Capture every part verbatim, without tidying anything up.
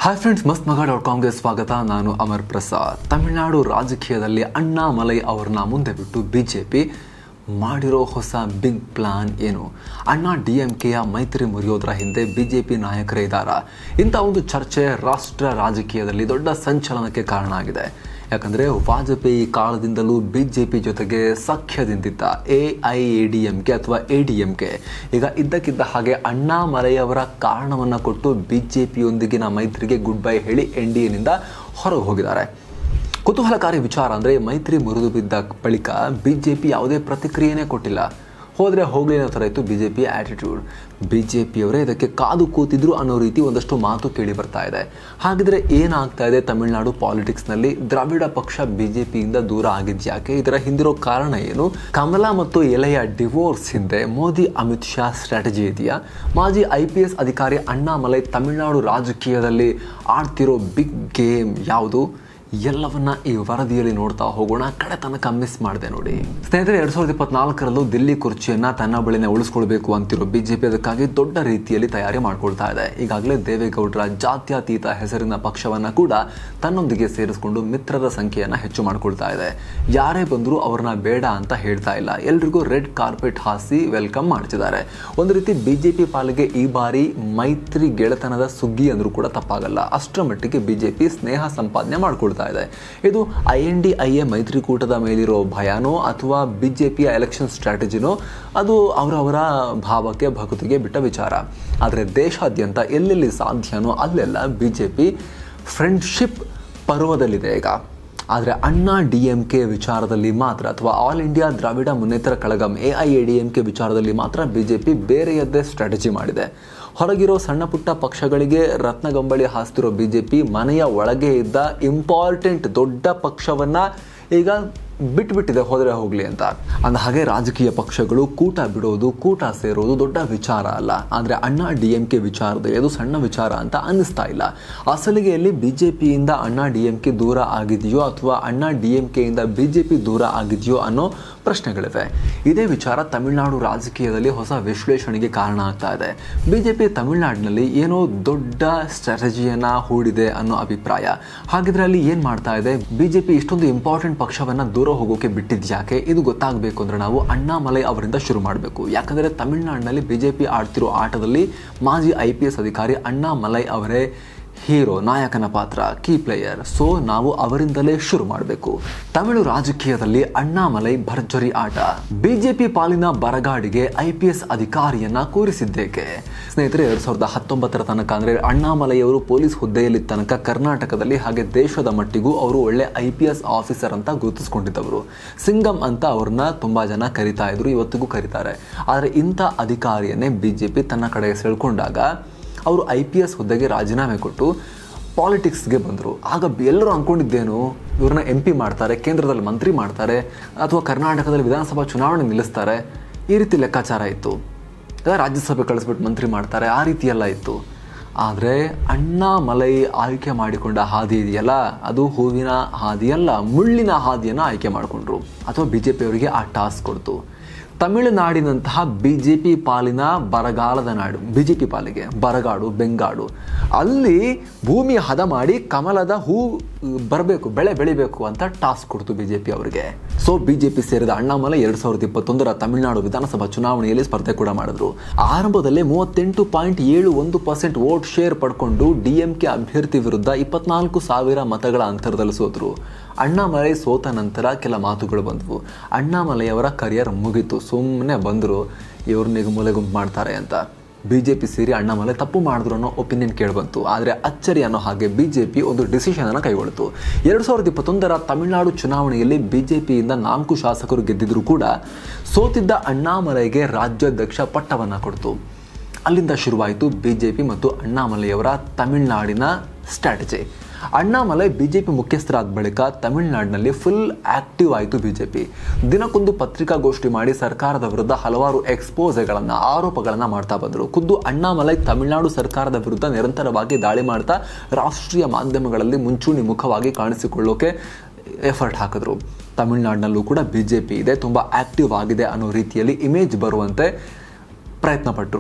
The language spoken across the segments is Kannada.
ಹಾಯ್ ಫ್ರೆಂಡ್ಸ್, ಮಸ್ತ್ ಮಗ ಡಾಟ್ ಕಾಮ್ಗೆ ಸ್ವಾಗತ. ನಾನು ಅಮರ್ ಪ್ರಸಾದ್. ತಮಿಳುನಾಡು ರಾಜಕೀಯದಲ್ಲಿ ಅಣ್ಣಾಮಲೈ ಅವ್ರನ್ನ ಮುಂದೆ ಬಿಟ್ಟು ಬಿ ಜೆ ಪಿ ಮಾಡಿರೋ ಹೊಸ ಬಿಗ್ ಪ್ಲಾನ್ ಏನು? ಅಣ್ಣಾ ಡಿ ಎಂ ಕೆಯ ಮೈತ್ರಿ ಮುರಿಯೋದ್ರ ಹಿಂದೆ ಬಿ ಜೆ ಪಿ ನಾಯಕರೇ ಇದ್ದಾರಾ? ಇಂಥ ಒಂದು ಚರ್ಚೆ ರಾಷ್ಟ್ರ ರಾಜಕೀಯದಲ್ಲಿ ದೊಡ್ಡ ಸಂಚಲನಕ್ಕೆ ಕಾರಣ ಆಗಿದೆ. ಯಾಕಂದರೆ ವಾಜಪೇಯಿ ಕಾಲದಿಂದಲೂ ಬಿ ಜೆ ಪಿ ಜೊತೆಗೆ ಸಖ್ಯದಿಂದಿದ್ದ A I A D M K ಅಥವಾ ಎ ಡಿ ಎಂ ಕೆ ಈಗ ಇದ್ದಕ್ಕಿದ್ದ ಹಾಗೆ ಅಣ್ಣಾಮಲೈಯವರ ಕಾರಣವನ್ನು ಕೊಟ್ಟು ಬಿ ಜೆ ಪಿಯೊಂದಿಗಿನ ಮೈತ್ರಿಗೆ ಗುಡ್ ಬೈ ಹೇಳಿ ಎನ್ ಡಿ ಎನಿಂದ ಹೊರಗೆ ಹೋಗಿದ್ದಾರೆ. ಕುತೂಹಲಕಾರಿ ವಿಚಾರ ಅಂದರೆ, ಮೈತ್ರಿ ಮುರಿದು ಬಿದ್ದ ಬಳಿಕ ಬಿ ಜೆ ಪಿ ಯಾವುದೇ ಪ್ರತಿಕ್ರಿಯೆನೇ ಕೊಟ್ಟಿಲ್ಲ. ಹೋದರೆ ಹೋಗಲಿ ಅನ್ನೋ ಥರ ಇತ್ತು B J P attitude. B J ಪಿಯವರೇ ಇದಕ್ಕೆ ಕಾದು ಕೂತಿದ್ರು ಅನ್ನೋ ರೀತಿ ಒಂದಷ್ಟು ಮಾತು ಕೇಳಿ ಬರ್ತಾ ಇದೆ. ಹಾಗಿದ್ರೆ ಏನಾಗ್ತಾ ಇದೆ ತಮಿಳುನಾಡು ಪಾಲಿಟಿಕ್ಸ್ನಲ್ಲಿ? ದ್ರಾವಿಡ ಪಕ್ಷ ಬಿ ಜೆ ಪಿಯಿಂದ ದೂರ ಆಗಿದ್ಯಾಕೆ? ಇದರ ಹಿಂದಿರೋ ಕಾರಣ ಏನು? ಕಮಲಾ ಮತ್ತು ಎಲೆಯ ಡಿವೋರ್ಸ್ ಹಿಂದೆ ಮೋದಿ ಅಮಿತ್ ಶಾ ಸ್ಟ್ರಾಟಜಿ ಇದೆಯಾ? ಮಾಜಿ ಐ ಪಿ ಎಸ್ ಅಧಿಕಾರಿ ಅಣ್ಣಾಮಲೈ ತಮಿಳುನಾಡು ರಾಜಕೀಯದಲ್ಲಿ ಆಡ್ತಿರೋ ಬಿಗ್ ಗೇಮ್ ಯಾವುದು? ಎಲ್ಲವನ್ನ ಈ ವರದಿಯಲ್ಲಿ ನೋಡ್ತಾ ಹೋಗೋಣ. ಕಡೆ ತನಕ ಮಿಸ್ ಮಾಡಿದೆ ನೋಡಿ ಸ್ನೇಹಿತರೆ. ಎರಡ್ ಸಾವಿರದ ಇಪ್ಪತ್ನಾಲ್ಕರಲ್ಲೂ ದಿಲ್ಲಿ ಕುರ್ಚಿಯನ್ನ ತನ್ನ ಬಳಿನೇ ಉಳಿಸ್ಕೊಳ್ಬೇಕು ಅಂತಿರೋ ಬಿಜೆಪಿ ಅದಕ್ಕಾಗಿ ದೊಡ್ಡ ರೀತಿಯಲ್ಲಿ ತಯಾರಿ ಮಾಡ್ಕೊಳ್ತಾ ಇದೆ. ಈಗಾಗಲೇ ದೇವೇಗೌಡರ ಜಾತ್ಯತೀತ ಹೆಸರಿನ ಪಕ್ಷವನ್ನ ಕೂಡ ತನ್ನೊಂದಿಗೆ ಸೇರಿಸಿಕೊಂಡು ಮಿತ್ರರ ಸಂಖ್ಯೆಯನ್ನ ಹೆಚ್ಚು ಮಾಡ್ಕೊಳ್ತಾ ಇದೆ. ಯಾರೇ ಬಂದರೂ ಅವ್ರನ್ನ ಬೇಡ ಅಂತ ಹೇಳ್ತಾ ಇಲ್ಲ. ಎಲ್ರಿಗೂ ರೆಡ್ ಕಾರ್ಪೆಟ್ ಹಾಸಿ ವೆಲ್ಕಮ್ ಮಾಡ್ತಿದ್ದಾರೆ. ಒಂದು ರೀತಿ ಬಿಜೆಪಿ ಪಾಲಿಗೆ ಈ ಬಾರಿ ಮೈತ್ರಿ ಗೆಳೆತನದ ಸುಗ್ಗಿ ಅಂದ್ರೂ ಕೂಡ ತಪ್ಪಾಗಲ್ಲ. ಅಷ್ಟರ ಮಟ್ಟಿಗೆ ಬಿಜೆಪಿ ಸ್ನೇಹ ಸಂಪಾದನೆ ಮಾಡ್ಕೊಳ್ತಾ ಇದೆ. ಇದು I N D I A ಮೈತ್ರಿಕೂಟದ ಮೇಲಿರೋ ಭಯನೋ ಅಥವಾ ಬಿಜೆಪಿಯ ಎಲೆಕ್ಷನ್ ಸ್ಟ್ರಾಟಜಿನೋ, ಅದು ಅವರವರ ಭಾವಕ್ಕೆ ಭಕ್ತಿಗೆ ಬಿಟ್ಟ ವಿಚಾರ. ಆದರೆ ದೇಶಾದ್ಯಂತ ಎಲ್ಲೆಲ್ಲಿ ಸಾಧ್ಯನೋ ಅಲ್ಲೆಲ್ಲ ಬಿಜೆಪಿ ಫ್ರೆಂಡ್ಶಿಪ್ ಪರ್ವದಲ್ಲಿದೆ ಈಗ. ಆದರೆ ಅಣ್ಣಾ ಡಿ ಎಂ ಕೆ ವಿಚಾರದಲ್ಲಿ ಮಾತ್ರ, ಅಥವಾ all India Dravida Munnetra Kazhagam A I A D M K ವಿಚಾರದಲ್ಲಿ ಮಾತ್ರ ಬಿಜೆಪಿ ಬೇರೆಯದ್ದೇ ಸ್ಟ್ರಾಟಜಿ ಮಾಡಿದೆ. ಹೊರಗಿರೋ ಸಣ್ಣ ಪುಟ್ಟ ಪಕ್ಷಗಳಿಗೆ ರತ್ನಗಂಬಳಿ ಹಾಸ್ತಿರೋ ಬಿಜೆಪಿ ಮನೆಯ ಒಳಗೆ ಇದ್ದ ಇಂಪಾರ್ಟೆಂಟ್ ದೊಡ್ಡ ಪಕ್ಷವನ್ನ ಈಗ ಬಿಟ್ಬಿಟ್ಟಿದೆ, ಹೋದರೆ ಹೋಗಲಿ ಅಂತ. ಅಂದ ಹಾಗೆ ರಾಜಕೀಯ ಪಕ್ಷಗಳು ಕೂಟ ಬಿಡೋದು, ಕೂಟ ಸೇರೋದು ದೊಡ್ಡ ವಿಚಾರ ಅಲ್ಲ. ಆದರೆ ಅಣ್ಣಾ ಡಿ ಎಂ ಕೆ ವಿಚಾರದಲ್ಲಿ ಅದು ಸಣ್ಣ ವಿಚಾರ ಅಂತ ಅನ್ನಿಸ್ತಾ ಇಲ್ಲ. ಅಸಲಿಗೆಯಲ್ಲಿ ಬಿ ಜೆ ಪಿಯಿಂದ ಅಣ್ಣಾ ಡಿ ಎಂ ಕೆ ದೂರ ಆಗಿದೆಯೋ ಅಥವಾ ಅಣ್ಣಾ ಡಿ ಎಂ ಕೆಯಿಂದ ಬಿ ಜೆ ಪಿ ದೂರ ಆಗಿದೆಯೋ ಅನ್ನೋ ಪ್ರಶ್ನೆಗಳಿವೆ. ಇದೇ ವಿಚಾರ ತಮಿಳುನಾಡು ರಾಜಕೀಯದಲ್ಲಿ ಹೊಸ ವಿಶ್ಲೇಷಣೆಗೆ ಕಾರಣ ಆಗ್ತಾ ಇದೆ. ಬಿ ಜೆ ಪಿ ತಮಿಳುನಾಡಿನಲ್ಲಿ ಏನೋ ದೊಡ್ಡ ಸ್ಟ್ರಾಟಜಿಯನ್ನು ಹೂಡಿದೆ ಅನ್ನೋ ಅಭಿಪ್ರಾಯ. ಹಾಗಿದ್ರೆ ಅಲ್ಲಿ ಏನು ಮಾಡ್ತಾ ಇದೆ? ಬಿ ಜೆ ಪಿ ಇಷ್ಟೊಂದು ಇಂಪಾರ್ಟೆಂಟ್ ಪಕ್ಷವನ್ನು ದೂರ ಹೋಗೋಕೆ ಬಿಟ್ಟಿದ್ಯಾಕೆ? ಇದು ಗೊತ್ತಾಗಬೇಕು ಅಂದರೆ ನಾವು ಅಣ್ಣಾಮಲೈ ಅವರಿಂದ ಶುರು ಮಾಡಬೇಕು. ಯಾಕಂದರೆ ತಮಿಳುನಾಡಿನಲ್ಲಿ ಬಿಜೆಪಿ ಆಡ್ತಿರೋ ಆಟದಲ್ಲಿ ಮಾಜಿ ಐ ಪಿ ಎಸ್ ಅಧಿಕಾರಿ ಅಣ್ಣಾಮಲೈ ಅವರೇ ಹೀರೋ, ನಾಯಕನ ಪಾತ್ರ, ಕೀ ಪ್ಲೇಯರ್. ಸೊ ನಾವು ಅವರಿಂದಲೇ ಶುರು ಮಾಡಬೇಕು. ತಮಿಳು ರಾಜಕೀಯದಲ್ಲಿ ಅಣ್ಣಾಮಲೈ ಭರ್ಜರಿ ಆಟ. ಬಿಜೆಪಿ ಪಾಲಿನ ಬರಗಾಡಿಗೆ ಐ ಪಿ ಎಸ್ ಅಧಿಕಾರಿಯನ್ನ ಕೂರಿಸಿದ್ದೇಕೆ? ಸ್ನೇಹಿತರೆ, ಎರಡ್ ಸಾವಿರದ ಹತ್ತೊಂಬತ್ತರ ತನಕ ಅಂದ್ರೆ ಅಣ್ಣಾಮಲೈ ಅವರು ಪೊಲೀಸ್ ಹುದ್ದೆಯಲ್ಲಿ ತನಕ ಕರ್ನಾಟಕದಲ್ಲಿ ಹಾಗೆ ದೇಶದ ಮಟ್ಟಿಗೂ ಅವರು ಒಳ್ಳೆ ಐ ಪಿ ಎಸ್ ಆಫೀಸರ್ ಅಂತ ಗುರುತಿಸಿಕೊಂಡಿದ್ದವರು. ಸಿಂಗಂ ಅಂತ ಅವ್ರನ್ನ ತುಂಬಾ ಜನ ಕರಿತಾ ಇದ್ರು, ಇವತ್ತಿಗೂ ಕರೀತಾರೆ. ಆದರೆ ಇಂಥ ಅಧಿಕಾರಿಯನ್ನೇ ಬಿಜೆಪಿ ತನ್ನ ಕಡೆಗೆ ಸೆಳ್ಕೊಂಡಾಗ ಅವರು ಐ ಪಿ ಎಸ್ ಹುದ್ದೆಗೆ ರಾಜೀನಾಮೆ ಕೊಟ್ಟು ಪಾಲಿಟಿಕ್ಸ್ಗೆ ಬಂದರು. ಆಗ ಎಲ್ಲರೂ ಅಂದ್ಕೊಂಡಿದ್ದೇನು, ಇವ್ರನ್ನ ಎಂ ಪಿ ಮಾಡ್ತಾರೆ, ಕೇಂದ್ರದಲ್ಲಿ ಮಂತ್ರಿ ಮಾಡ್ತಾರೆ, ಅಥವಾ ಕರ್ನಾಟಕದಲ್ಲಿ ವಿಧಾನಸಭಾ ಚುನಾವಣೆ ನಿಲ್ಲಿಸ್ತಾರೆ, ಈ ರೀತಿ ಲೆಕ್ಕಾಚಾರ ಇತ್ತು. ರಾಜ್ಯಸಭೆ ಕಳಿಸ್ಬಿಟ್ಟು ಮಂತ್ರಿ ಮಾಡ್ತಾರೆ, ಆ ರೀತಿಯೆಲ್ಲ ಇತ್ತು. ಆದರೆ ಅಣ್ಣಾಮಲೈ ಆಯ್ಕೆ ಮಾಡಿಕೊಂಡ ಹಾದಿ ಇದೆಯಲ್ಲ, ಅದು ಹೂವಿನ ಹಾದಿಯಲ್ಲ, ಮುಳ್ಳಿನ ಹಾದಿಯನ್ನು ಆಯ್ಕೆ ಮಾಡಿಕೊಂಡ್ರು. ಅಥವಾ ಬಿ ಜೆ ಪಿಯವರಿಗೆ ಆ ಟಾಸ್ಕ್ ಕೊಡ್ತು. ತಮಿಳುನಾಡಿನಂತಹ ಬಿ ಜೆ ಪಿ ಪಾಲಿನ ಬರಗಾಲದ ನಾಡು, ಬಿ ಜೆ ಪಿ ಪಾಲಿಗೆ ಬರಗಾಡು, ಬೆಂಗಾಡು, ಅಲ್ಲಿ ಭೂಮಿ ಹದ ಮಾಡಿ ಕಮಲದ ಹೂ ಬರಬೇಕು, ಬೆಳೆ ಬೆಳಿಬೇಕು ಅಂತ ಟಾಸ್ಕ್ ಕೊಡ್ತು ಬಿ ಜೆ ಪಿ ಅವರಿಗೆ. ಸೊ ಬಿ ಜೆ ಪಿ ಸೇರಿದ ಅಣ್ಣಾಮಲೈ ಎರಡು ಸಾವಿರದ ಇಪ್ಪತ್ತೊಂದರ ತಮಿಳುನಾಡು ವಿಧಾನಸಭಾ ಚುನಾವಣೆಯಲ್ಲಿ ಸ್ಪರ್ಧೆ ಕೂಡ ಮಾಡಿದ್ರು. ಆರಂಭದಲ್ಲೇ ಮೂವತ್ತೆಂಟು ಪಾಯಿಂಟ್ ಏಳು ಒಂದು ಪರ್ಸೆಂಟ್ ವೋಟ್ ಶೇರ್ ಪಡ್ಕೊಂಡು ಡಿ ಎಂ ಕೆ ಅಭ್ಯರ್ಥಿ ವಿರುದ್ಧ ಇಪ್ಪತ್ನಾಲ್ಕು ಸಾವಿರ ಮತಗಳ ಅಂತರದಲ್ಲಿ ಸೋತರು. ಅಣ್ಣಾಮಲೈ ಸೋತ ನಂತರ ಕೆಲ ಮಾತುಗಳು ಬಂದವು. ಅಣ್ಣಾಮಲೈ ಅವರ ಕರಿಯರ್ ಮುಗಿತು, ಸುಮ್ಮನೆ ಬಂದರು ಇವ್ರನ್ನ ಮೂಲೆ ಗುಂಪು ಮಾಡ್ತಾರೆ ಅಂತ. ಬಿ ಜೆ ಪಿ ಸೇರಿ ಅಣ್ಣಾಮಲೈ ತಪ್ಪು ಮಾಡಿದ್ರು ಅನ್ನೋ ಒಪಿನಿಯನ್ ಕೇಳಿಬಂತು. ಆದರೆ ಅಚ್ಚರಿ ಅನ್ನೋ ಹಾಗೆ ಬಿ ಜೆ ಪಿ ಒಂದು ಡಿಸಿಷನ್ ಅನ್ನು ಕೈಗೊಳ್ಳಿತು. ಎರಡು ಸಾವಿರದ ಇಪ್ಪತ್ತೊಂದರ ತಮಿಳುನಾಡು ಚುನಾವಣೆಯಲ್ಲಿ ಬಿ ಜೆ ಪಿಯಿಂದ ನಾಲ್ಕು ಶಾಸಕರು ಗೆದ್ದಿದ್ರು ಕೂಡ ಸೋತಿದ್ದ ಅಣ್ಣಾಮಲೈಗೆ ರಾಜ್ಯಾಧ್ಯಕ್ಷ ಪಟ್ಟವನ್ನು ಕೊಡ್ತು. ಅಲ್ಲಿಂದ ಶುರುವಾಯಿತು ಬಿ ಜೆ ಪಿ ಮತ್ತು ಅಣ್ಣಾಮಲೈಯವರ ತಮಿಳುನಾಡಿನ ಸ್ಟ್ರಾಟಜಿ. ಅಣ್ಣಾಮಲೈ ಬಿಜೆಪಿ ಮುಖ್ಯಸ್ಥರಾದ ಬಳಿಕ ತಮಿಳುನಾಡಿನಲ್ಲಿ ಫುಲ್ ಆಕ್ಟಿವ್ ಆಯಿತು ಬಿಜೆಪಿ. ದಿನಕ್ಕೊಂದು ಪತ್ರಿಕಾಗೋಷ್ಠಿ ಮಾಡಿ ಸರ್ಕಾರದ ವಿರುದ್ಧ ಹಲವಾರು ಎಕ್ಸ್ಪೋಸೆಗಳನ್ನು, ಆರೋಪಗಳನ್ನು ಮಾಡ್ತಾ ಬಂದರು. ಖುದ್ದು ಅಣ್ಣಾಮಲೈ ತಮಿಳುನಾಡು ಸರ್ಕಾರದ ವಿರುದ್ಧ ನಿರಂತರವಾಗಿ ದಾಳಿ ಮಾಡ್ತಾ ರಾಷ್ಟ್ರೀಯ ಮಾಧ್ಯಮಗಳಲ್ಲಿ ಮುಂಚೂಣಿ ಮುಖವಾಗಿ ಕಾಣಿಸಿಕೊಳ್ಳೋಕೆ ಎಫರ್ಟ್ ಹಾಕಿದ್ರು. ತಮಿಳುನಾಡಿನಲ್ಲೂ ಕೂಡ ಬಿಜೆಪಿ ಇದೆ, ತುಂಬ ಆಕ್ಟಿವ್ ಆಗಿದೆ ಅನ್ನೋ ರೀತಿಯಲ್ಲಿ ಇಮೇಜ್ ಬರುವಂತೆ ಪ್ರಯತ್ನ ಪಟ್ಟರು.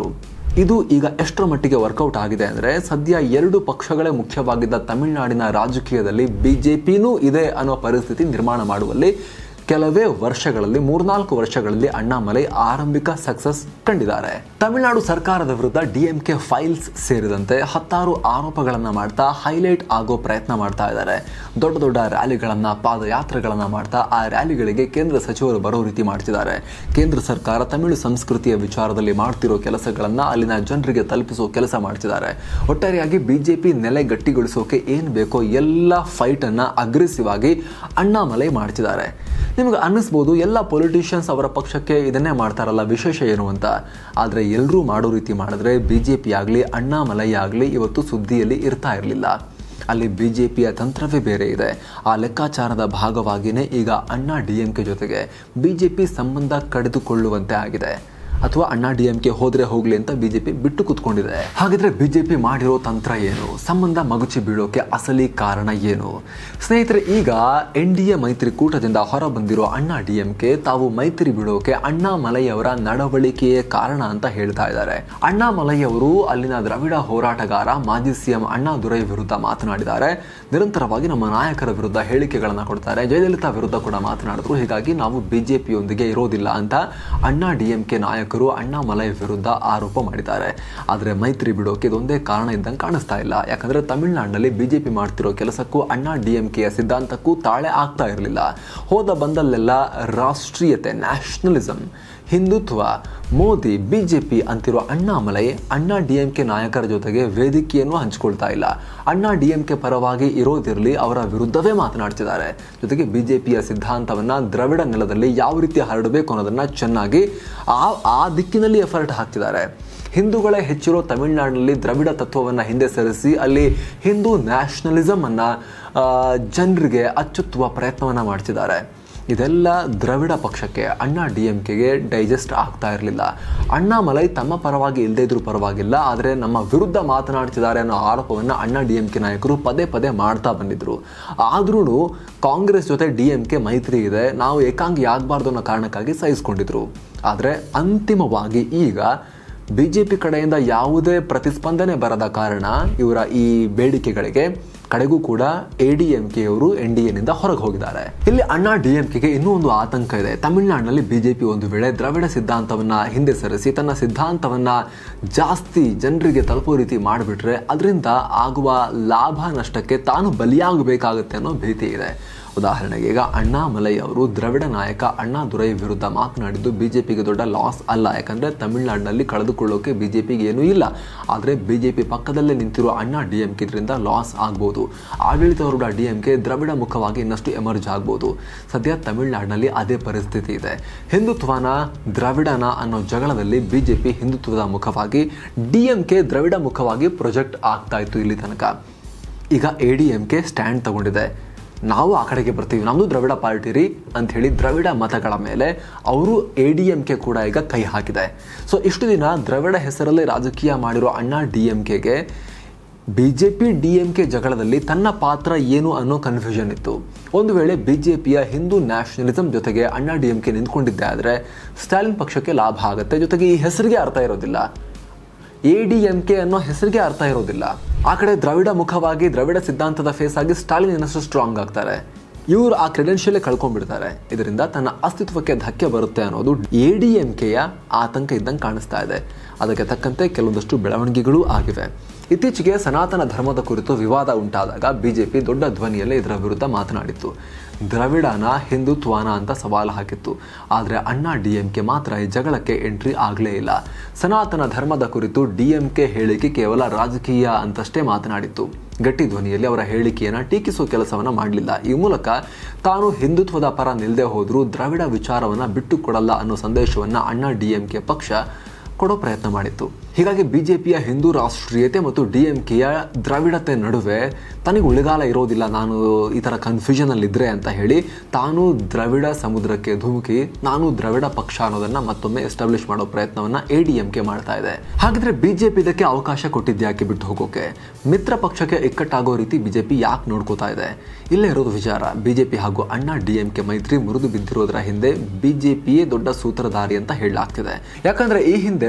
ಇದು ಈಗ ಎಷ್ಟರ ಮಟ್ಟಿಗೆ ವರ್ಕೌಟ್ ಆಗಿದೆ ಅಂದರೆ ಸದ್ಯ ಎರಡು ಪಕ್ಷಗಳೇ ಮುಖ್ಯವಾಗಿದ್ದ ತಮಿಳುನಾಡಿನ ರಾಜಕೀಯದಲ್ಲಿ ಬಿಜೆಪಿನೂ ಇದೆ ಅನ್ನೋ ಪರಿಸ್ಥಿತಿ ನಿರ್ಮಾಣ ಮಾಡುವಲ್ಲಿ ಕೆಲವೇ ವರ್ಷಗಳಲ್ಲಿ ಮೂರ್ನಾಲ್ಕು ವರ್ಷಗಳಲ್ಲಿ ಅಣ್ಣಾಮಲೈ ಆರಂಭಿಕ ಸಕ್ಸಸ್ ಕಂಡಿದ್ದಾರೆ. ತಮಿಳುನಾಡು ಸರ್ಕಾರದ ವಿರುದ್ಧ ಡಿಎಂಕೆ ಫೈಲ್ಸ್ ಸೇರಿದಂತೆ ಹತ್ತಾರು ಆರೋಪಗಳನ್ನ ಮಾಡ್ತಾ ಹೈಲೈಟ್ ಆಗೋ ಪ್ರಯತ್ನ ಮಾಡ್ತಾ ಇದ್ದಾರೆ. ದೊಡ್ಡ ದೊಡ್ಡ ರ್ಯಾಲಿಗಳನ್ನ ಪಾದಯಾತ್ರೆಗಳನ್ನ ಮಾಡ್ತಾ ಆ ರ್ಯಾಲಿಗಳಿಗೆ ಕೇಂದ್ರ ಸಚಿವರು ಬರೋ ರೀತಿ ಮಾಡ್ತಿದ್ದಾರೆ. ಕೇಂದ್ರ ಸರ್ಕಾರ ತಮಿಳು ಸಂಸ್ಕೃತಿಯ ವಿಚಾರದಲ್ಲಿ ಮಾಡ್ತಿರೋ ಕೆಲಸಗಳನ್ನ ಅಲ್ಲಿನ ಜನರಿಗೆ ತಲುಪಿಸೋ ಕೆಲಸ ಮಾಡ್ತಿದ್ದಾರೆ. ಒಟ್ಟಾರೆಯಾಗಿ ಬಿಜೆಪಿ ನೆಲೆ ಗಟ್ಟಿಗೊಳಿಸೋಕೆ ಏನ್ ಬೇಕೋ ಎಲ್ಲ ಫೈಟ್ ಅನ್ನ ಅಗ್ರೆಸಿವ್ ಆಗಿ ಅಣ್ಣಾಮಲೈ ಮಾಡ್ತಿದ್ದಾರೆ. ನಿಮಗೆ ಅನ್ನಿಸ್ಬೋದು ಎಲ್ಲ ಪೊಲಿಟಿಷಿಯನ್ಸ್ ಅವರ ಪಕ್ಷಕ್ಕೆ ಇದನ್ನೇ ಮಾಡ್ತಾರಲ್ಲ, ವಿಶೇಷ ಏನು ಅಂತ. ಆದರೆ ಎಲ್ಲರೂ ಮಾಡೋ ರೀತಿ ಮಾಡಿದ್ರೆ ಬಿಜೆಪಿ ಆಗಲಿ ಅಣ್ಣಾಮಲೈ ಆಗಲಿ ಇವತ್ತು ಸುದ್ದಿಯಲ್ಲಿ ಇರ್ತಾ ಇರಲಿಲ್ಲ. ಅಲ್ಲಿ ಬಿಜೆಪಿಯ ತಂತ್ರವೇ ಬೇರೆ ಇದೆ. ಆ ಲೆಕ್ಕಾಚಾರದ ಭಾಗವಾಗಿಯೇ ಈಗ ಅಣ್ಣಾ ಡಿ ಎಂ ಕೆ ಜೊತೆಗೆ ಬಿಜೆಪಿ ಸಂಬಂಧ ಕಡಿದುಕೊಳ್ಳುವಂತೆ ಆಗಿದೆ. ಅಥವಾ ಅಣ್ಣಾ ಡಿ ಎಂ ಕೆ ಹೋದ್ರೆ ಹೋಗ್ಲಿ ಅಂತ ಬಿಜೆಪಿ ಬಿಟ್ಟು ಕೂತ್ಕೊಂಡಿದೆ. ಹಾಗಿದ್ರೆ ಬಿಜೆಪಿ ಮಾಡಿರೋ ತಂತ್ರ ಏನು? ಸಂಬಂಧ ಮಗುಚಿ ಬೀಳೋಕೆ ಅಸಲಿ ಕಾರಣ ಏನು? ಸ್ನೇಹಿತರೆ, ಈಗ ಎನ್ ಡಿ ಎ ಮೈತ್ರಿಕೂಟದಿಂದ ಹೊರ ಬಂದಿರೋ ಅಣ್ಣಾ ಡಿ ಎಂ ಕೆ ತಾವು ಮೈತ್ರಿ ಬೀಳೋಕೆ ಅಣ್ಣಾಮಲೈ ಅವರ ನಡವಳಿಕೆಯೇ ಕಾರಣ ಅಂತ ಹೇಳ್ತಾ ಇದ್ದಾರೆ. ಅಣ್ಣಾಮಲೈ ಅವರು ಅಲ್ಲಿನ ದ್ರವಿಡ ಹೋರಾಟಗಾರ ಮಾಜಿ ಸಿಎಂ ಅಣ್ಣಾದುರೈ ವಿರುದ್ಧ ಮಾತನಾಡಿದ್ದಾರೆ. ನಿರಂತರವಾಗಿ ನಮ್ಮ ನಾಯಕರ ವಿರುದ್ಧ ಹೇಳಿಕೆಗಳನ್ನ ಕೊಡ್ತಾರೆ. ಜಯಲಲಿತಾ ವಿರುದ್ಧ ಕೂಡ ಮಾತನಾಡಿದ್ರು. ಹೀಗಾಗಿ ನಾವು ಬಿಜೆಪಿಯೊಂದಿಗೆ ಇರೋದಿಲ್ಲ ಅಂತ ಅಣ್ಣಾ ಡಿ ಎಂ ಕೆ ನಾಯಕ ಅಣ್ಣಾಮಲೈ ವಿರುದ್ಧ ಆರೋಪ ಮಾಡಿದ್ದಾರೆ. ಆದರೆ ಮೈತ್ರಿ ಬಿಡೋಕೆ ಇದೊಂದೇ ಕಾರಣ ಇದ್ದಂಗೆ ಕಾಣಿಸ್ತಾ ಇಲ್ಲ. ಯಾಕಂದ್ರೆ ತಮಿಳುನಾಡಿನಲ್ಲಿ ಬಿಜೆಪಿ ಮಾಡ್ತಿರೋ ಕೆಲಸಕ್ಕೂ ಅಣ್ಣಾ ಡಿ ಎಂ ಕೆಯ ಸಿದ್ಧಾಂತಕ್ಕೂ ತಾಳೆ ಆಗ್ತಾ ಇರಲಿಲ್ಲ. ಹೋದ ಬಂದಲ್ಲೆಲ್ಲ ರಾಷ್ಟ್ರೀಯತೆ, ನ್ಯಾಷನಲಿಸಂ, ಹಿಂದುತ್ವ, ಮೋದಿ, ಬಿಜೆಪಿ ಅಂತಿರೋ ಅಣ್ಣಾಮಲೈ ಅಣ್ಣಾ ಡಿ ಎಂ ಕೆ ನಾಯಕರ ಜೊತೆಗೆ ವೇದಿಕೆಯನ್ನು ಹಂಚಿಕೊಳ್ತಾ ಇಲ್ಲ. ಅಣ್ಣಾ ಡಿ ಎಂ ಕೆ ಪರವಾಗಿ ಇರೋದಿರಲಿ, ಅವರ ವಿರುದ್ಧವೇ ಮಾತನಾಡ್ತಿದ್ದಾರೆ. ಜೊತೆಗೆ ಬಿಜೆಪಿಯ ಸಿದ್ಧಾಂತವನ್ನ ದ್ರವಿಡ ನೆಲದಲ್ಲಿ ಯಾವ ರೀತಿ ಹರಡಬೇಕು ಅನ್ನೋದನ್ನ ಚೆನ್ನಾಗಿ ಆ ಆ ದಿಕ್ಕಿನಲ್ಲಿ ಎಫರ್ಟ್ ಹಾಕ್ತಿದ್ದಾರೆ. ಹಿಂದೂಗಳೇ ಹೆಚ್ಚಿರೋ ತಮಿಳುನಾಡಿನಲ್ಲಿ ದ್ರವಿಡ ತತ್ವವನ್ನು ಹಿಂದೆ ಸರಿಸಿ ಅಲ್ಲಿ ಹಿಂದೂ ನ್ಯಾಷನಲಿಸಮ್ ಅನ್ನ ಜನರಿಗೆ ಅಚ್ಚುತ್ತುವ ಪ್ರಯತ್ನವನ್ನ ಮಾಡ್ತಿದ್ದಾರೆ. ಇದೆಲ್ಲ ದ್ರವಿಡ ಪಕ್ಷಕ್ಕೆ, ಅಣ್ಣಾ ಡಿ ಎಂ ಕೆಗೆ ಡೈಜೆಸ್ಟ್ ಆಗ್ತಾ ಇರಲಿಲ್ಲ. ಅಣ್ಣಾಮಲೈ ತಮ್ಮ ಪರವಾಗಿ ಇಲ್ಲದೇ ಇದ್ರೂ ಪರವಾಗಿಲ್ಲ, ಆದರೆ ನಮ್ಮ ವಿರುದ್ಧ ಮಾತನಾಡ್ತಿದ್ದಾರೆ ಅನ್ನೋ ಆರೋಪವನ್ನು ಅಣ್ಣಾ ಡಿ ಎಂ ಕೆ ನಾಯಕರು ಪದೇ ಪದೇ ಮಾಡ್ತಾ ಬಂದಿದ್ರು. ಆದ್ರೂ ಕಾಂಗ್ರೆಸ್ ಜೊತೆ ಡಿ ಎಂ ಕೆ ಮೈತ್ರಿ ಇದೆ, ನಾವು ಏಕಾಂಗಿ ಆಗಬಾರ್ದು ಅನ್ನೋ ಕಾರಣಕ್ಕಾಗಿ ಸಹಿಸ್ಕೊಂಡಿದ್ರು. ಆದರೆ ಅಂತಿಮವಾಗಿ ಈಗ ಬಿಜೆಪಿ ಕಡೆಯಿಂದ ಯಾವುದೇ ಪ್ರತಿಸ್ಪಂದನೆ ಬರದ ಕಾರಣ ಇವರ ಈ ಬೇಡಿಕೆಗಳಿಗೆ ಕಡೆಗೂ ಕೂಡ ಎ ಡಿ ಎಂ ಕೆ ಅವರು ಎನ್ ಡಿ ಎನಿಂದ ಹೊರಗೆ ಹೋಗಿದ್ದಾರೆ. ಇಲ್ಲಿ ಅಣ್ಣಾ ಡಿ ಎಂ ಕೆಗೆ ಇನ್ನೂ ಒಂದು ಆತಂಕ ಇದೆ. ತಮಿಳುನಾಡಿನಲ್ಲಿ ಬಿಜೆಪಿ ಒಂದು ವೇಳೆ ದ್ರವಿಡ ಸಿದ್ಧಾಂತವನ್ನ ಹಿಂದೆ ಸರಿಸಿ ತನ್ನ ಸಿದ್ಧಾಂತವನ್ನ ಜಾಸ್ತಿ ಜನರಿಗೆ ತಲುಪೋ ರೀತಿ ಮಾಡಿಬಿಟ್ರೆ ಅದರಿಂದ ಆಗುವ ಲಾಭ ನಷ್ಟಕ್ಕೆ ತಾನು ಬಲಿಯಾಗಬೇಕಾಗುತ್ತೆ ಅನ್ನೋ ಭೀತಿ ಇದೆ. ಉದಾಹರಣೆಗೆ ಈಗ ಅಣ್ಣಾಮಲೈ ಅವರು ದ್ರವಿಡ ನಾಯಕ ಅಣ್ಣಾದುರೈ ವಿರುದ್ಧ ಮಾತನಾಡಿದ್ದು ಬಿಜೆಪಿಗೆ ದೊಡ್ಡ ಲಾಸ್ ಅಲ್ಲ. ಯಾಕಂದ್ರೆ ತಮಿಳುನಾಡಿನಲ್ಲಿ ಕಳೆದುಕೊಳ್ಳೋಕೆ ಬಿಜೆಪಿಗೆ ಏನೂ ಇಲ್ಲ. ಆದರೆ ಬಿಜೆಪಿ ಪಕ್ಕದಲ್ಲೇ ನಿಂತಿರೋ ಅಣ್ಣಾ ಡಿ ಎಂ ಕೆ ಇದರಿಂದ ಲಾಸ್ ಆಗ್ಬೋದು. ಆಡಳಿತಾರೂಢ ಡಿ ಎಂ ಕೆ ದ್ರವಿಡ ಮುಖವಾಗಿ ಇನ್ನಷ್ಟು ಎಮರ್ಜ್ ಆಗ್ಬೋದು. ಸದ್ಯ ತಮಿಳುನಾಡಿನಲ್ಲಿ ಅದೇ ಪರಿಸ್ಥಿತಿ ಇದೆ. ಹಿಂದುತ್ವನ ದ್ರವಿಡನ ಅನ್ನೋ ಜಗಳದಲ್ಲಿ ಬಿಜೆಪಿ ಹಿಂದುತ್ವದ ಮುಖವಾಗಿ, ಡಿ ಎಂ ಕೆ ದ್ರವಿಡ ಮುಖವಾಗಿ ಪ್ರೊಜೆಕ್ಟ್ ಆಗ್ತಾ ಇತ್ತು ಇಲ್ಲಿ ತನಕ. ಈಗ A D M K stand ತಗೊಂಡಿದೆ. ನಾವು ಆ ಕಡೆಗೆ ಬರ್ತೀವಿ, ನಮ್ಮದು ದ್ರವಿಡ ಪಾರ್ಟಿ ರೀ ಅಂತ ಹೇಳಿ ದ್ರವಿಡ ಮತಗಳ ಮೇಲೆ ಅವರು ಎ ಡಿ ಎಂ ಕೆ ಕೂಡ ಈಗ ಕೈ ಹಾಕಿದೆ. ಸೊ ಇಷ್ಟು ದಿನ ದ್ರವಿಡ ಹೆಸರಲ್ಲಿ ರಾಜಕೀಯ ಮಾಡಿರೋ ಅಣ್ಣಾ ಡಿ ಎಂ ಕೆಗೆ ಬಿಜೆಪಿ ಡಿ ಎಂ ಕೆ ಜಗಳದಲ್ಲಿ ತನ್ನ ಪಾತ್ರ ಏನು ಅನ್ನೋ ಕನ್ಫ್ಯೂಷನ್ ಇತ್ತು. ಒಂದು ವೇಳೆ ಬಿಜೆಪಿಯ ಹಿಂದೂ ನ್ಯಾಷನಲಿಸಂ ಜೊತೆಗೆ ಅಣ್ಣಾ ಡಿ ಎಂ ಕೆ ನಿಂತ್ಕೊಂಡಿದ್ದೆ ಆದರೆ ಸ್ಟಾಲಿನ್ ಪಕ್ಷಕ್ಕೆ ಲಾಭ ಆಗುತ್ತೆ. ಜೊತೆಗೆ ಈ ಹೆಸರಿಗೆ ಅರ್ಥ ಇರೋದಿಲ್ಲ, ಎ ಡಿ ಎಂ ಕೆ ಅನ್ನೋ ಹೆಸರಿಗೆ ಅರ್ಥ ಇರೋದಿಲ್ಲ. ಆ ಕಡೆ ದ್ರವಿಡ ಮುಖವಾಗಿ ದ್ರವಿಡ ಸಿದ್ಧಾಂತದ ಫೇಸ್ ಆಗಿ ಸ್ಟಾಲಿನ್ ಇನ್ನಷ್ಟು ಸ್ಟ್ರಾಂಗ್ ಆಗ್ತಾರೆ. ಇವರು ಆ ಕ್ರೆಡೆನ್ಷಿಯಲೇ ಕಳ್ಕೊಂಡ್ಬಿಡ್ತಾರೆ. ಇದರಿಂದ ತನ್ನ ಅಸ್ತಿತ್ವಕ್ಕೆ ಧಕ್ಕೆ ಬರುತ್ತೆ ಅನ್ನೋದು ಎ ಡಿ ಎಂ ಕೆಯ ಆತಂಕ ಇದ್ದಂಗೆ ಕಾಣಿಸ್ತಾ ಇದೆ. ಅದಕ್ಕೆ ತಕ್ಕಂತೆ ಕೆಲವೊಂದಷ್ಟು ಬೆಳವಣಿಗೆಗಳೂ ಆಗಿವೆ. ಇತ್ತೀಚೆಗೆ ಸನಾತನ ಧರ್ಮದ ಕುರಿತು ವಿವಾದ ಉಂಟಾದಾಗ ಬಿಜೆಪಿ ದೊಡ್ಡ ಧ್ವನಿಯಲ್ಲೇ ಇದರ ವಿರುದ್ಧ ಮಾತನಾಡಿತ್ತು. ದ್ರವಿಡನ ಹಿಂದುತ್ವನ ಅಂತ ಸವಾಲು ಹಾಕಿತ್ತು. ಆದರೆ ಅಣ್ಣಾ ಡಿ ಎಂ ಕೆ ಮಾತ್ರ ಈ ಜಗಳಕ್ಕೆ ಎಂಟ್ರಿ ಆಗಲೇ ಇಲ್ಲ. ಸನಾತನ ಧರ್ಮದ ಕುರಿತು ಡಿ ಎಂ ಕೆ ಹೇಳಿಕೆ ಕೇವಲ ರಾಜಕೀಯ ಅಂತಷ್ಟೇ ಮಾತನಾಡಿತ್ತು. ಗಟ್ಟಿ ಧ್ವನಿಯಲ್ಲಿ ಅವರ ಹೇಳಿಕೆಯನ್ನು ಟೀಕಿಸುವ ಕೆಲಸವನ್ನ ಮಾಡಲಿಲ್ಲ. ಈ ಮೂಲಕ ತಾನು ಹಿಂದುತ್ವದ ಪರ ನಿಲ್ಲದೆ ಹೋದರೂ ದ್ರವಿಡ ವಿಚಾರವನ್ನ ಬಿಟ್ಟು ಕೊಡಲ್ಲ ಅನ್ನೋ ಸಂದೇಶವನ್ನ ಅಣ್ಣಾ ಡಿ ಎಂ ಕೆ ಪಕ್ಷ ಕೊಡೋ ಪ್ರಯತ್ನ ಮಾಡಿತ್ತು. ಹೀಗಾಗಿ ಬಿಜೆಪಿಯ ಹಿಂದೂ ರಾಷ್ಟ್ರೀಯತೆ ಮತ್ತು ಡಿ ಎಂ ಕೆಯ ದ್ರವಿಡತೆ ನಡುವೆ ತನಗೆ ಉಳಿಗಾಲ ಇರೋದಿಲ್ಲ, ನಾನು ಈ ಥರ ಕನ್ಫ್ಯೂಷನಲ್ಲಿ ಇದ್ರೆ ಅಂತ ಹೇಳಿ ತಾನು ದ್ರವಿಡ ಸಮುದ್ರಕ್ಕೆ ಧುಮುಕಿ ನಾನು ದ್ರವಿಡ ಪಕ್ಷ ಅನ್ನೋದನ್ನ ಮತ್ತೊಮ್ಮೆ ಎಸ್ಟಾಬ್ಲಿಷ್ ಮಾಡೋ ಪ್ರಯತ್ನವನ್ನ ಎ ಡಿ ಎಂ ಕೆ ಮಾಡ್ತಾ ಇದೆ. ಹಾಗಿದ್ರೆ ಬಿಜೆಪಿ ಇದಕ್ಕೆ ಅವಕಾಶ ಕೊಟ್ಟಿದ್ಯಾಕೆ ಬಿಟ್ಟು ಹೋಗೋಕೆ? ಮಿತ್ರ ಪಕ್ಷಕ್ಕೆ ಇಕ್ಕಟ್ಟಾಗೋ ರೀತಿ ಬಿಜೆಪಿ ಯಾಕೆ ನೋಡ್ಕೋತಾ ಇದೆ? ಇಲ್ಲೇ ಇರೋದು ವಿಚಾರ. ಬಿಜೆಪಿ ಹಾಗೂ ಅಣ್ಣಾ ಡಿ ಎಂ ಕೆ ಮೈತ್ರಿ ಮುರಿದು ಬಿದ್ದಿರೋದರ ಹಿಂದೆ ಬಿಜೆಪಿಯೇ ದೊಡ್ಡ ಸೂತ್ರಧಾರಿ ಅಂತ ಹೇಳಲಾಗ್ತಿದೆ. ಯಾಕಂದ್ರೆ ಈ ಹಿಂದೆ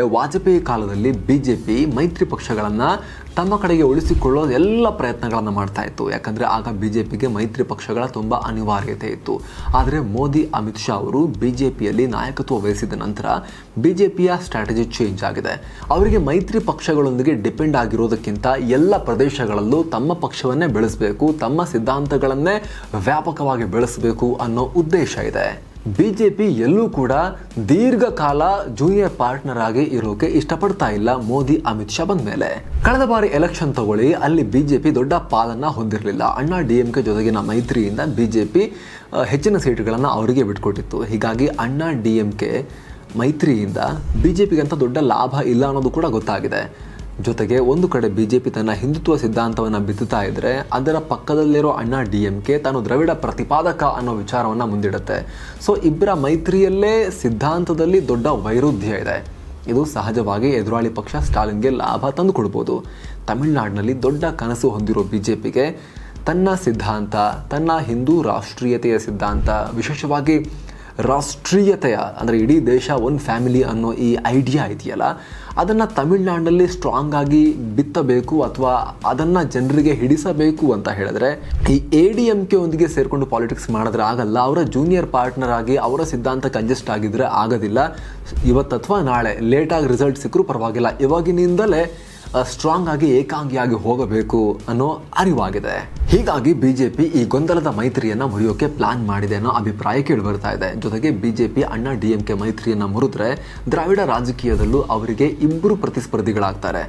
ವಾಜಪೇಯಿ ಕಾಲದಲ್ಲಿ ಬಿಜೆಪಿ ಮೈತ್ರಿ ಪಕ್ಷಗಳನ್ನು ತಮ್ಮ ಕಡೆಗೆ ಉಳಿಸಿಕೊಳ್ಳೋ ಎಲ್ಲ ಪ್ರಯತ್ನಗಳನ್ನು ಮಾಡ್ತಾ ಇತ್ತು. ಯಾಕಂದರೆ ಆಗ ಬಿಜೆಪಿಗೆ ಮೈತ್ರಿ ಪಕ್ಷಗಳ ತುಂಬ ಅನಿವಾರ್ಯತೆ ಇತ್ತು. ಆದರೆ ಮೋದಿ ಅಮಿತ್ ಶಾ ಅವರು ಬಿಜೆಪಿಯಲ್ಲಿ ನಾಯಕತ್ವ ವಹಿಸಿದ ನಂತರ ಬಿಜೆಪಿಯ ಸ್ಟ್ರಾಟಜಿ ಚೇಂಜ್ ಆಗಿದೆ. ಅವರಿಗೆ ಮೈತ್ರಿ ಪಕ್ಷಗಳೊಂದಿಗೆ ಡಿಪೆಂಡ್ ಆಗಿರೋದಕ್ಕಿಂತ ಎಲ್ಲ ಪ್ರದೇಶಗಳಲ್ಲೂ ತಮ್ಮ ಪಕ್ಷವನ್ನೇ ಬೆಳೆಸಬೇಕು, ತಮ್ಮ ಸಿದ್ಧಾಂತಗಳನ್ನೇ ವ್ಯಾಪಕವಾಗಿ ಬೆಳೆಸಬೇಕು ಅನ್ನೋ ಉದ್ದೇಶ ಇದೆ. ಬಿಜೆಪಿ ಎಲ್ಲೂ ಕೂಡ ದೀರ್ಘಕಾಲ ಜೂನಿಯರ್ ಪಾರ್ಟ್ನರ್ ಆಗಿ ಇರೋಕೆ ಇಷ್ಟಪಡ್ತಾ ಇಲ್ಲ ಮೋದಿ ಅಮಿತ್ ಶಾ ಬಂದ ಮೇಲೆ. ಕಳೆದ ಬಾರಿ ಎಲೆಕ್ಷನ್ ತಗೊಳ್ಳಿ, ಅಲ್ಲಿ ಬಿಜೆಪಿ ದೊಡ್ಡ ಪಾಲನ್ನ ಹೊಂದಿರಲಿಲ್ಲ. ಅಣ್ಣಾ ಡಿ ಎಂ ಕೆ ಜೊತೆಗಿನ ಮೈತ್ರಿಯಿಂದ ಬಿಜೆಪಿ ಹೆಚ್ಚಿನ ಸೀಟುಗಳನ್ನು ಅವರಿಗೆ ಬಿಟ್ಕೊಟ್ಟಿತ್ತು. ಹೀಗಾಗಿ ಅಣ್ಣಾ ಡಿ ಎಂ ಕೆ ಮೈತ್ರಿಯಿಂದ ಬಿಜೆಪಿಗಂತ ದೊಡ್ಡ ಲಾಭ ಇಲ್ಲ ಅನ್ನೋದು ಕೂಡ ಗೊತ್ತಾಗಿದೆ. ಜೊತೆಗೆ ಒಂದು ಕಡೆ ಬಿಜೆಪಿ ತನ್ನ ಹಿಂದುತ್ವ ಸಿದ್ಧಾಂತವನ್ನು ಬಿತ್ತುತ್ತಾ ಇದ್ರೆ, ಅದರ ಪಕ್ಕದಲ್ಲಿರೋ ಅಣ್ಣಾ ಡಿ ಎಂ ಕೆ ತಾನು ದ್ರವಿಡ ಪ್ರತಿಪಾದಕ ಅನ್ನೋ ವಿಚಾರವನ್ನು ಮುಂದಿಡುತ್ತೆ. ಸೊ ಇಬ್ಬರ ಮೈತ್ರಿಯಲ್ಲೇ ಸಿದ್ಧಾಂತದಲ್ಲಿ ದೊಡ್ಡ ವೈರುಧ್ಯ ಇದೆ. ಇದು ಸಹಜವಾಗಿ ಎದುರಾಳಿ ಪಕ್ಷ ಸ್ಟಾಲಿನ್ಗೆ ಲಾಭ ತಂದು ಕೊಡ್ಬೋದು. ತಮಿಳುನಾಡಿನಲ್ಲಿ ದೊಡ್ಡ ಕನಸು ಹೊಂದಿರೋ ಬಿಜೆಪಿಗೆ ತನ್ನ ಸಿದ್ಧಾಂತ, ತನ್ನ ಹಿಂದೂ ರಾಷ್ಟ್ರೀಯತೆಯ ಸಿದ್ಧಾಂತ, ವಿಶೇಷವಾಗಿ ರಾಷ್ಟ್ರೀಯತೆಯ ಅಂದರೆ ಇಡೀ ದೇಶ ಒನ್ ಫ್ಯಾಮಿಲಿ ಅನ್ನೋ ಈ ಐಡಿಯಾ ಇದೆಯಲ್ಲ, ಅದನ್ನು ತಮಿಳುನಾಡಿನಲ್ಲಿ ಸ್ಟ್ರಾಂಗ್ ಆಗಿ ಬಿತ್ತಬೇಕು ಅಥವಾ ಅದನ್ನು ಜನರಿಗೆ ಹಿಡಿಸಬೇಕು ಅಂತ ಹೇಳಿದ್ರೆ ಈ ಎ ಡಿ ಎಂ ಕೆ ಒಂದಿಗೆ ಸೇರಿಕೊಂಡು ಪಾಲಿಟಿಕ್ಸ್ ಮಾಡಿದ್ರೆ ಆಗಲ್ಲ. ಅವರ ಜೂನಿಯರ್ ಪಾರ್ಟ್ನರ್ ಆಗಿ ಅವರ ಸಿದ್ಧಾಂತಕ್ಕೆ ಅಡ್ಜಸ್ಟ್ ಆಗಿದ್ರೆ ಆಗೋದಿಲ್ಲ. ಇವತ್ತು ಅಥವಾ ನಾಳೆ ಲೇಟಾಗಿ ರಿಸಲ್ಟ್ ಸಿಕ್ಕರೂ ಪರವಾಗಿಲ್ಲ, ಇವಾಗಿನಿಂದಲೇ ಸ್ಟ್ರಾಂಗ್ ಆಗಿ ಏಕಾಂಗಿಯಾಗಿ ಹೋಗಬೇಕು ಅನ್ನೋ ಅರಿವಾಗಿದೆ. ಹೀಗಾಗಿ ಬಿಜೆಪಿ ಈ ಗೊಂದಲದ ಮೈತ್ರಿಯನ್ನು ಮುರಿಯೋಕೆ ಪ್ಲಾನ್ ಮಾಡಿದೆ ಅನ್ನೋ ಅಭಿಪ್ರಾಯ ಕೇಳಿ ಬರ್ತಾ ಇದೆ. ಜೊತೆಗೆ BJP Anna D M K ಮೈತ್ರಿಯನ್ನು ಮುರಿದ್ರೆ ದ್ರಾವಿಡ ರಾಜಕೀಯದಲ್ಲೂ ಅವರಿಗೆ ಇಬ್ಬರು ಪ್ರತಿಸ್ಪರ್ಧಿಗಳಾಗ್ತಾರೆ.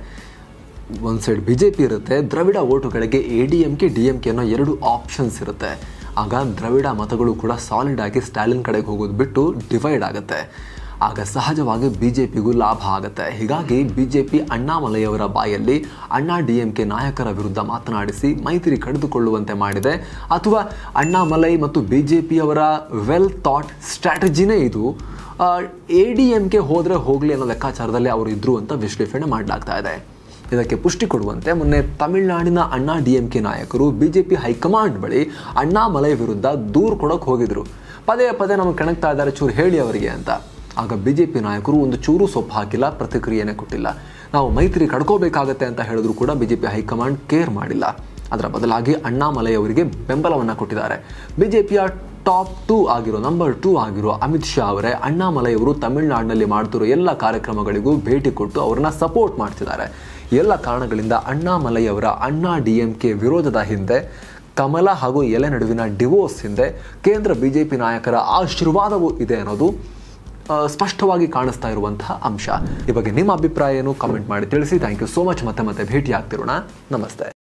ಒಂದು ಸೈಡ್ ಬಿಜೆಪಿ ಇರುತ್ತೆ, ದ್ರಾವಿಡ ಓಟುಗಳಿಗೆ A D M K D M K ಅನ್ನೋ ಎರಡು ಆಪ್ಷನ್ಸ್ ಇರುತ್ತೆ. ಆಗ ದ್ರಾವಿಡ ಮತಗಳು ಕೂಡ ಸಾಲಿಡ್ ಆಗಿ ಸ್ಟಾಲಿನ್ ಕಡೆಗೆ ಹೋಗೋದು ಬಿಟ್ಟು ಡಿವೈಡ್ ಆಗುತ್ತೆ. ಆಗ ಸಹಜವಾಗಿ ಬಿಜೆಪಿಗೂ ಲಾಭ ಆಗುತ್ತೆ. ಹೀಗಾಗಿ ಬಿಜೆಪಿ ಅಣ್ಣಾಮಲೈಯವರ ಬಾಯಲ್ಲಿ ಅಣ್ಣಾ ಡಿ ಎಂ ಕೆ ನಾಯಕರ ವಿರುದ್ಧ ಮಾತನಾಡಿಸಿ ಮೈತ್ರಿ ಕಡಿದುಕೊಳ್ಳುವಂತೆ ಮಾಡಿದೆ. ಅಥವಾ ಅಣ್ಣಾಮಲೈ ಮತ್ತು ಬಿಜೆಪಿಯವರ ವೆಲ್ ಥಾಟ್ ಸ್ಟ್ರಾಟಜಿನೇ ಇದು. ಎ ಡಿ ಎಂ ಕೆ ಹೋದರೆ ಹೋಗಲಿ ಅನ್ನೋ ಲೆಕ್ಕಾಚಾರದಲ್ಲಿ ಅವರು ಇದ್ರು ಅಂತ ವಿಶ್ಲೇಷಣೆ ಮಾಡಲಾಗ್ತಾ ಇದೆ. ಇದಕ್ಕೆ ಪುಷ್ಟಿ ಕೊಡುವಂತೆ ಮೊನ್ನೆ ತಮಿಳುನಾಡಿನ ಅಣ್ಣಾ ಡಿ ಎಂ ಕೆ ನಾಯಕರು ಬಿಜೆಪಿ ಹೈಕಮಾಂಡ್ ಬಳಿ ಅಣ್ಣಾಮಲೈ ವಿರುದ್ಧ ದೂರು ಕೊಡೋಕೆ ಹೋಗಿದ್ರು. ಪದೇ ಪದೇ ನಮಗೆ ಕೆಣಕ್ತಾ ಇದ್ದಾರೆ, ಚೂರು ಹೇಳಿ ಅವರಿಗೆ ಅಂತ. ಆಗ ಬಿಜೆಪಿ ನಾಯಕರು ಒಂದು ಚೂರು ಸೊಪ್ಪು ಹಾಕಿಲ್ಲ, ಪ್ರತಿಕ್ರಿಯೆನೇ ಕೊಟ್ಟಿಲ್ಲ. ನಾವು ಮೈತ್ರಿ ಕಡ್ಕೋಬೇಕಾಗತ್ತೆ ಅಂತ ಹೇಳಿದ್ರು ಕೂಡ ಬಿಜೆಪಿ ಹೈಕಮಾಂಡ್ ಕೇರ್ ಮಾಡಿಲ್ಲ. ಅದರ ಬದಲಾಗಿ ಅಣ್ಣಾಮಲೈ ಅವರಿಗೆ ಬೆಂಬಲವನ್ನು ಕೊಟ್ಟಿದ್ದಾರೆ. ಬಿಜೆಪಿಯ ಟಾಪ್ ಟೂ ಆಗಿರೋ ನಂಬರ್ ಟೂ ಆಗಿರೋ ಅಮಿತ್ ಶಾ ಅವರೇ ಅಣ್ಣಾಮಲೈ ಅವರು ತಮಿಳುನಾಡಿನಲ್ಲಿ ಮಾಡ್ತಿರೋ ಎಲ್ಲ ಕಾರ್ಯಕ್ರಮಗಳಿಗೂ ಭೇಟಿ ಕೊಟ್ಟು ಅವ್ರನ್ನ ಸಪೋರ್ಟ್ ಮಾಡ್ತಿದ್ದಾರೆ. ಎಲ್ಲ ಕಾರಣಗಳಿಂದ ಅಣ್ಣಾಮಲೈ ಅವರ ಅಣ್ಣಾ ಡಿ ಎಂ ಕೆ ವಿರೋಧದ ಹಿಂದೆ, ಕಮಲ ಹಾಗೂ ಎಲೆ ನಡುವಿನ ಡಿವೋರ್ಸ್ ಹಿಂದೆ ಕೇಂದ್ರ ಬಿಜೆಪಿ ನಾಯಕರ ಆಶೀರ್ವಾದವೂ ಇದೆ ಅನ್ನೋದು ಸ್ಪಷ್ಟವಾಗಿ ಕಾಣಿಸ್ತಾ ಇರುವಂತಹ ಅಂಶ. ಈ ಬಗ್ಗೆ ನಿಮ್ಮ ಅಭಿಪ್ರಾಯ ಏನು? ಕಾಮೆಂಟ್ ಮಾಡಿ ತಿಳಿಸಿ. Thank you so much. ಮತ್ತೆ ಮತ್ತೆ ಭೇಟಿ ಆಗ್ತಿರೋಣ. ನಮಸ್ತೆ.